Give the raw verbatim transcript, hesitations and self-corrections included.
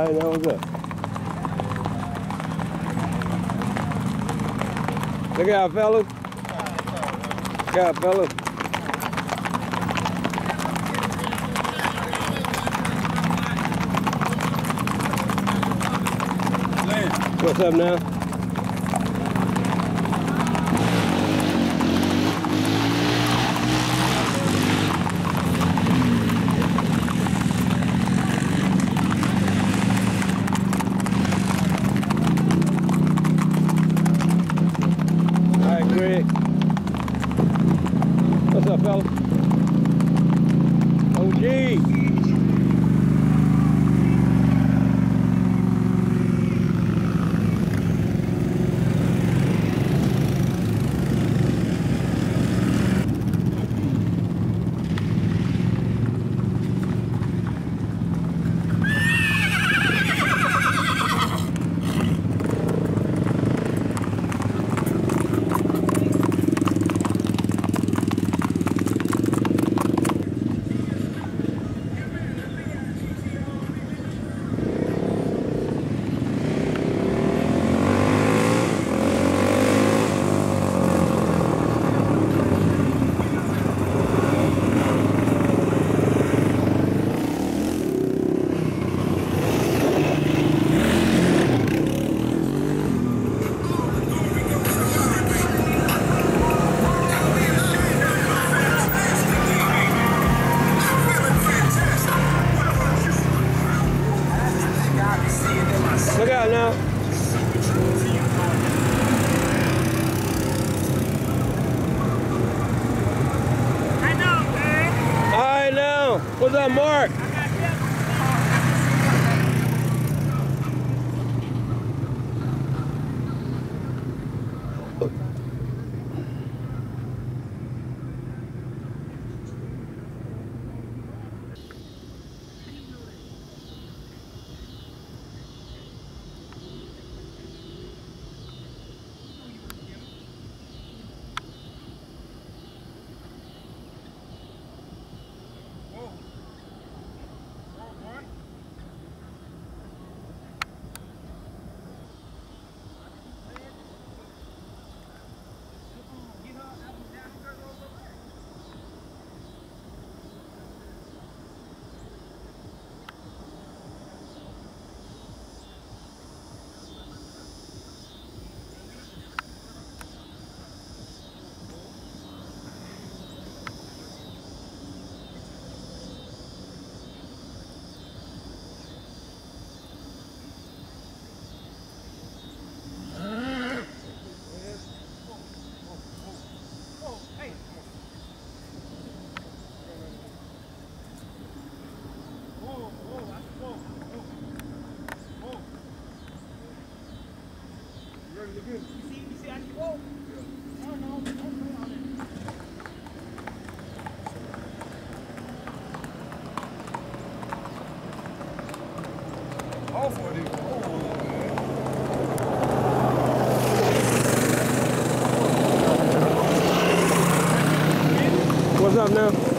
Alright, now what's up? Look out, fellas. Look out, fellas. What's up now? What's up, fella? O G! Look out now. I know, man. All right now. What's up, Mark? You see, you see how you go? Yeah. I don't know. Don't play on it. All for it. What's up now?